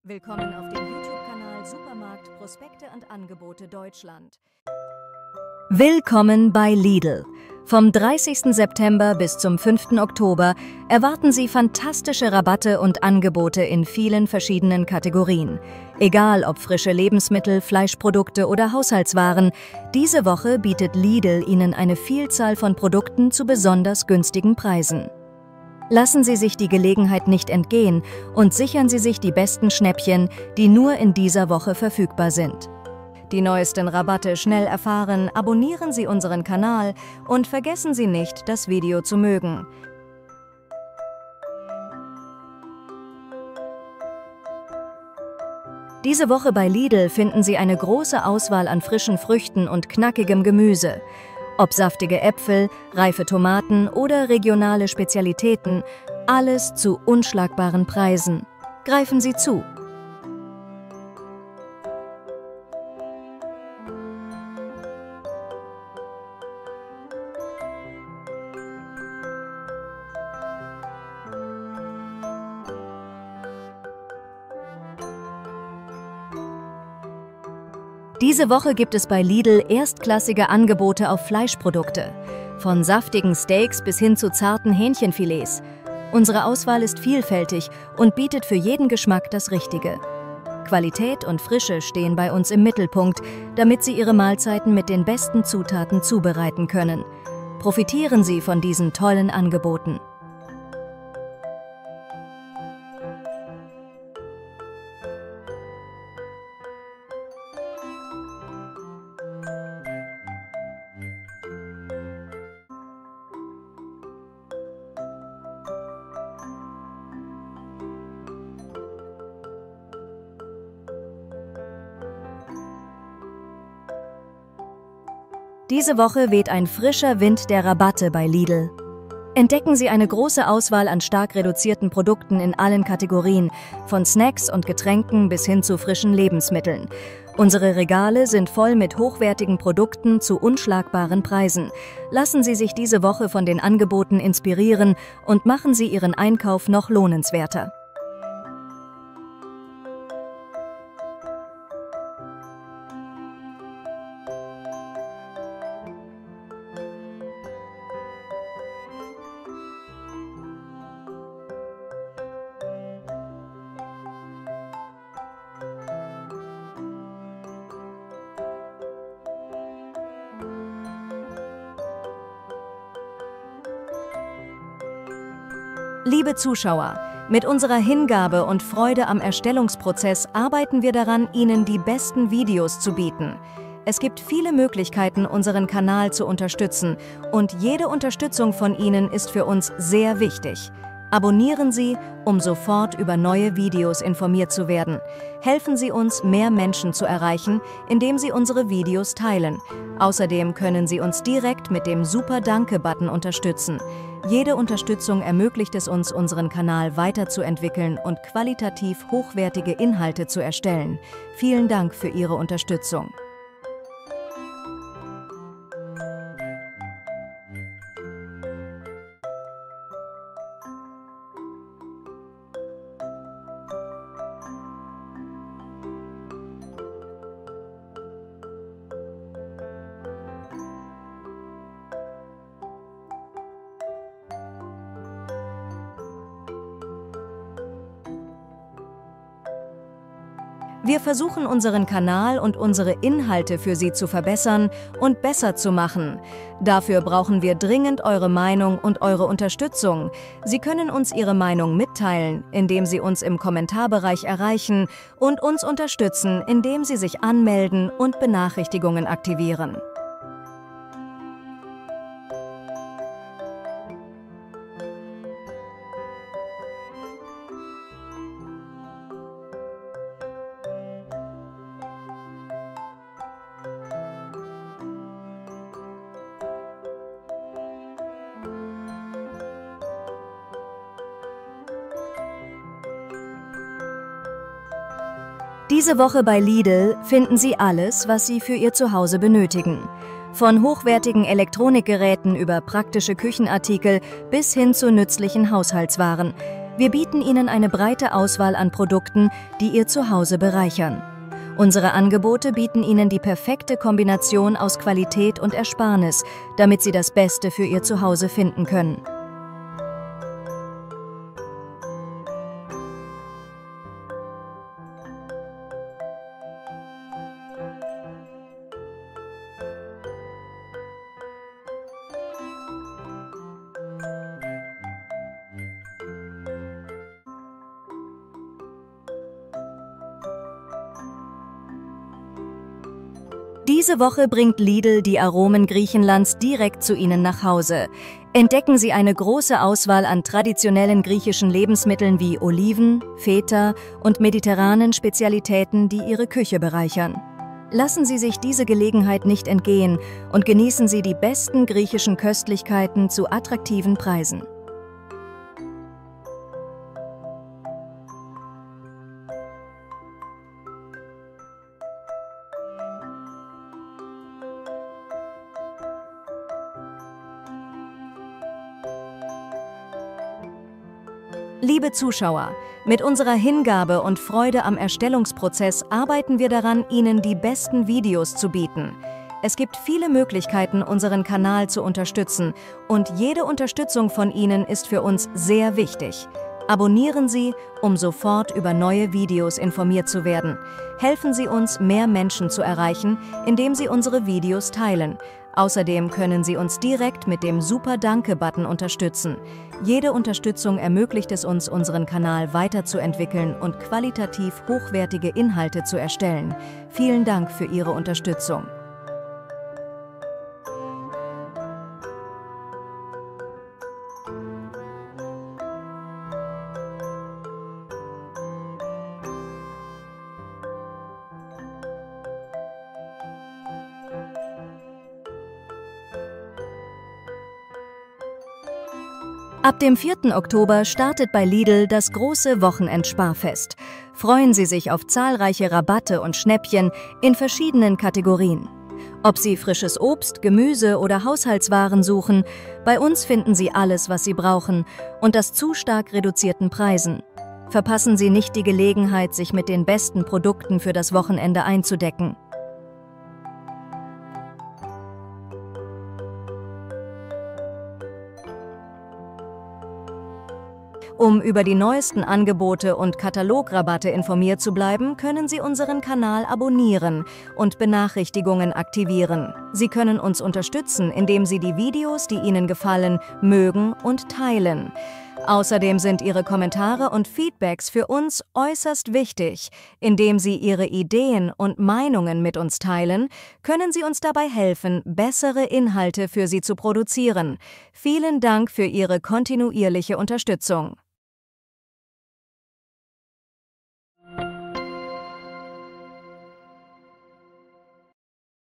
Willkommen auf dem YouTube-Kanal Supermarkt Prospekte und Angebote Deutschland. Willkommen bei Lidl. Vom 30. September bis zum 5. Oktober erwarten Sie fantastische Rabatte und Angebote in vielen verschiedenen Kategorien. Egal ob frische Lebensmittel, Fleischprodukte oder Haushaltswaren, diese Woche bietet Lidl Ihnen eine Vielzahl von Produkten zu besonders günstigen Preisen. Lassen Sie sich die Gelegenheit nicht entgehen und sichern Sie sich die besten Schnäppchen, die nur in dieser Woche verfügbar sind. Die neuesten Rabatte schnell erfahren, abonnieren Sie unseren Kanal und vergessen Sie nicht, das Video zu mögen. Diese Woche bei Lidl finden Sie eine große Auswahl an frischen Früchten und knackigem Gemüse. Ob saftige Äpfel, reife Tomaten oder regionale Spezialitäten, alles zu unschlagbaren Preisen. Greifen Sie zu! Diese Woche gibt es bei Lidl erstklassige Angebote auf Fleischprodukte. Von saftigen Steaks bis hin zu zarten Hähnchenfilets. Unsere Auswahl ist vielfältig und bietet für jeden Geschmack das Richtige. Qualität und Frische stehen bei uns im Mittelpunkt, damit Sie Ihre Mahlzeiten mit den besten Zutaten zubereiten können. Profitieren Sie von diesen tollen Angeboten. Diese Woche weht ein frischer Wind der Rabatte bei Lidl. Entdecken Sie eine große Auswahl an stark reduzierten Produkten in allen Kategorien, von Snacks und Getränken bis hin zu frischen Lebensmitteln. Unsere Regale sind voll mit hochwertigen Produkten zu unschlagbaren Preisen. Lassen Sie sich diese Woche von den Angeboten inspirieren und machen Sie Ihren Einkauf noch lohnenswerter. Liebe Zuschauer, mit unserer Hingabe und Freude am Erstellungsprozess arbeiten wir daran, Ihnen die besten Videos zu bieten. Es gibt viele Möglichkeiten, unseren Kanal zu unterstützen und jede Unterstützung von Ihnen ist für uns sehr wichtig. Abonnieren Sie, um sofort über neue Videos informiert zu werden. Helfen Sie uns, mehr Menschen zu erreichen, indem Sie unsere Videos teilen. Außerdem können Sie uns direkt mit dem Super-Danke-Button unterstützen. Jede Unterstützung ermöglicht es uns, unseren Kanal weiterzuentwickeln und qualitativ hochwertige Inhalte zu erstellen. Vielen Dank für Ihre Unterstützung. Wir versuchen unseren Kanal und unsere Inhalte für Sie zu verbessern und besser zu machen. Dafür brauchen wir dringend eure Meinung und eure Unterstützung. Sie können uns Ihre Meinung mitteilen, indem Sie uns im Kommentarbereich erreichen und uns unterstützen, indem Sie sich anmelden und Benachrichtigungen aktivieren. Diese Woche bei Lidl finden Sie alles, was Sie für Ihr Zuhause benötigen. Von hochwertigen Elektronikgeräten über praktische Küchenartikel bis hin zu nützlichen Haushaltswaren. Wir bieten Ihnen eine breite Auswahl an Produkten, die Ihr Zuhause bereichern. Unsere Angebote bieten Ihnen die perfekte Kombination aus Qualität und Ersparnis, damit Sie das Beste für Ihr Zuhause finden können. Diese Woche bringt Lidl die Aromen Griechenlands direkt zu Ihnen nach Hause. Entdecken Sie eine große Auswahl an traditionellen griechischen Lebensmitteln wie Oliven, Feta und mediterranen Spezialitäten, die Ihre Küche bereichern. Lassen Sie sich diese Gelegenheit nicht entgehen und genießen Sie die besten griechischen Köstlichkeiten zu attraktiven Preisen. Liebe Zuschauer, mit unserer Hingabe und Freude am Erstellungsprozess arbeiten wir daran, Ihnen die besten Videos zu bieten. Es gibt viele Möglichkeiten, unseren Kanal zu unterstützen, und jede Unterstützung von Ihnen ist für uns sehr wichtig. Abonnieren Sie, um sofort über neue Videos informiert zu werden. Helfen Sie uns, mehr Menschen zu erreichen, indem Sie unsere Videos teilen. Außerdem können Sie uns direkt mit dem Super-Danke-Button unterstützen. Jede Unterstützung ermöglicht es uns, unseren Kanal weiterzuentwickeln und qualitativ hochwertige Inhalte zu erstellen. Vielen Dank für Ihre Unterstützung. Ab dem 4. Oktober startet bei Lidl das große Wochenendsparfest. Freuen Sie sich auf zahlreiche Rabatte und Schnäppchen in verschiedenen Kategorien. Ob Sie frisches Obst, Gemüse oder Haushaltswaren suchen, bei uns finden Sie alles, was Sie brauchen, und das zu stark reduzierten Preisen. Verpassen Sie nicht die Gelegenheit, sich mit den besten Produkten für das Wochenende einzudecken. Um über die neuesten Angebote und Katalograbatte informiert zu bleiben, können Sie unseren Kanal abonnieren und Benachrichtigungen aktivieren. Sie können uns unterstützen, indem Sie die Videos, die Ihnen gefallen, mögen und teilen. Außerdem sind Ihre Kommentare und Feedbacks für uns äußerst wichtig. Indem Sie Ihre Ideen und Meinungen mit uns teilen, können Sie uns dabei helfen, bessere Inhalte für Sie zu produzieren. Vielen Dank für Ihre kontinuierliche Unterstützung.